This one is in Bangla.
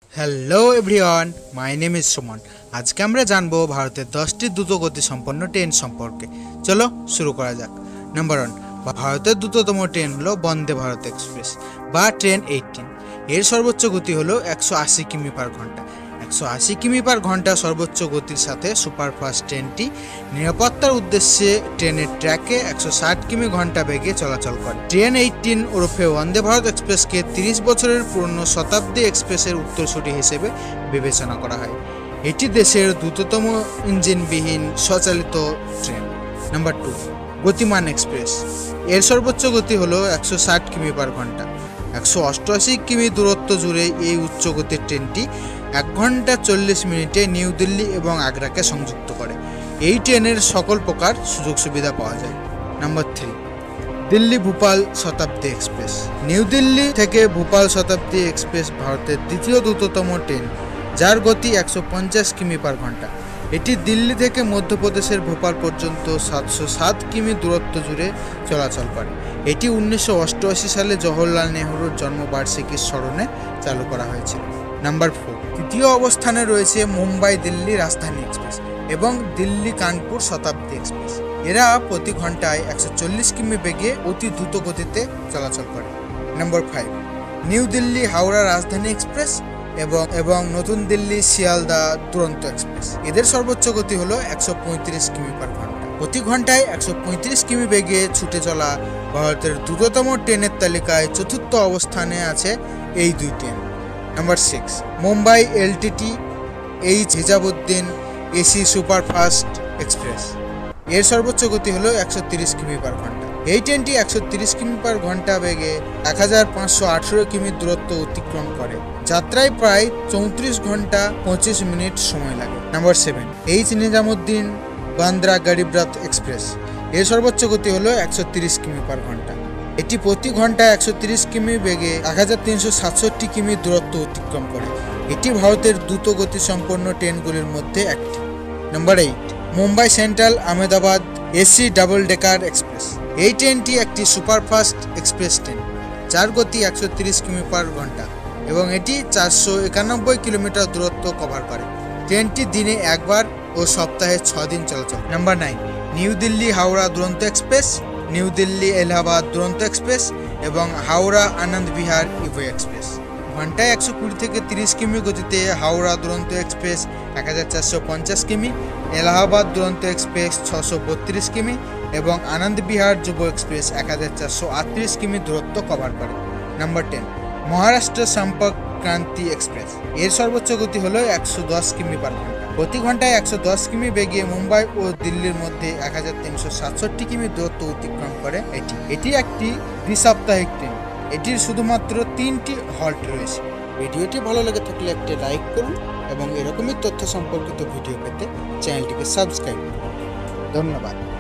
Hello everyone, my name is Suman. আজকে আমরা জানবো ভারতের 10টি দ্রুতগতি সম্পন্ন ট্রেন সম্পর্কে। চলো শুরু করা যাক। নাম্বার 1, ভারতের দ্রুততম ট্রেন হলো বন্দে ভারত এক্সপ্রেস বা ট্রেন 18। এর সর্বোচ্চ গতি হলো 180 কিমি পার ঘন্টা। 180 কিমি পার ঘন্টা সর্বোচ্চ গতির সাথে সুপারফাস্ট ট্রেনটি নিরাপত্তার উদ্দেশ্যে ট্রেনের ট্র্যাকে 160 কিমি ঘন্টা বেগে চলাচল করে। ট্রেন 18 ওরফে বন্দে ভারত এক্সপ্রেসকে 30 বছরের পুরনো শতাব্দী এক্সপ্রেসের উত্তরসূরি হিসেবে বিবেচনা করা হয়। এটি দেশের দ্রুততম ইঞ্জিনবিহীন স্বচালিত ট্রেন। Number 2, Gatimaan express. এর সর্বোচ্চ গতি হলো 160 কিমি পার ঘন্টা। 188 কিমি দূরত্ব জুড়ে এই উচ্চ গতির ট্রেনটি 1 ঘন্টা 40 মিনিটে নিউ দিল্লি এবং আগ্রাকে সংযুক্ত করে। এই ট্রেনের সকল প্রকার সুযোগ সুবিধা পাওয়া যায়। নাম্বার 3, দিল্লি ভোপাল শতাব্দী এক্সপ্রেস। নিউ দিল্লি থেকে ভোপাল শতাব্দী এক্সপ্রেস ভারতের দ্বিতীয় দ্রুততম ট্রেন, যার গতি 150 কিমি পার ঘন্টা। এটি দিল্লি থেকে মধ্যপ্রদেশের ভোপাল পর্যন্ত 707 কিমি দূরত্ব জুড়ে চলাচল করে। এটি 1988 সালে জওহরলাল নেহরুর জন্মবার্ষিকীর স্মরণে চালু করা হয়েছিল। নাম্বার 4, তৃতীয় অবস্থানে রয়েছে মুম্বাই দিল্লি রাজধানী এক্সপ্রেস এবং দিল্লি কানপুর শতাব্দী এক্সপ্রেস। এরা প্রতি ঘন্টায় 140 কিমি বেগে অতি দ্রুত গতিতে চলাচল করে। নাম্বার 5, নিউ দিল্লি হাওড়া রাজধানী এক্সপ্রেস এবং নতুন দিল্লি শিয়ালদা দুরন্ত এক্সপ্রেস। এদের সর্বোচ্চ গতি হলো 135 কিমি পার ঘন্টা। প্রতি ঘন্টায় 135 কিমি বেগে ছুটে চলা ভারতের দ্রুততম ট্রেনের তালিকায় চতুর্থ অবস্থানে আছে এই দুই train. Number 6, Mumbai LTT H Nizamuddin AC superfast express. এর সর্বোচ্চ গতি হলো 130 কিমি পার ঘন্টা। এই ট্রেনটি 130 কিমি পার ঘন্টা বেগে 1518 কিমি দূরত্ব অতিক্রম করে। যাত্রায় প্রায় 34 ঘন্টা 25 মিনিট সময় লাগে। নাম্বার 7, এইচ নিজামুদ্দিন বান্দ্রা গরিব রথ এক্সপ্রেস। এর সর্বোচ্চ গতি হলো 130 কিমি পার ঘন্টা। এটি প্রতি ঘন্টায় 130 কিমি বেগে 1367 কিমি দূরত্ব অতিক্রম করে। এটি ভারতের দ্রুত গতি সম্পন্ন ট্রেনগুলির মধ্যে একটি। Number 8, Mumbai Central Ahmedabad AC double decker express. এই ট্রেনটি একটি সুপারফাস্ট এক্সপ্রেস ট্রেন, যার গতি 130 কিমি পার ঘন্টা এবং এটি 491 কিলোমিটার দূরত্ব কভার করে। ট্রেনটি দিনে একবার ও সপ্তাহে 6 দিন চলাচল। নাম্বার 9, নিউ দিল্লি হাওড়া দুরন্ত express, new Delhi Allahabad Duronto express এবং হাওড়া আনন্দ বিহার ইভো এক্সপ্রেস। ঘন্টায় 120 থেকে 30 কিমি গতিতে হাওড়া দুরন্ত এক্সপ্রেস 1450 কিমি, এলাহাবাদ দুরন্ত এক্সপ্রেস 632 কিমি এবং আনন্দ বিহার যুব এক্সপ্রেস 1438 কিমি দূরত্ব কভার করে। নাম্বার 10, মহারাষ্ট্র সম্পর্ক ক্রান্তি এক্সপ্রেস। এর সর্বোচ্চ গতি হলো 110 কিমি পার ঘন্টা। প্রতি ঘন্টায় 110 কিমি বেগে মুম্বাই ও দিল্লির মধ্যে 1367 কিমি দূরত্ব অতিক্রম করে। এটি একটি দ্বি-সাপ্তাহিক ট্রেন। এটির শুধুমাত্র 3টি হল্ট রয়েছে। ভিডিওটি ভালো লেগে থাকলে একটি লাইক করুন এবং এরকমই তথ্য সম্পর্কিত ভিডিও পেতে চ্যানেলটিকে সাবস্ক্রাইব করুন। ধন্যবাদ।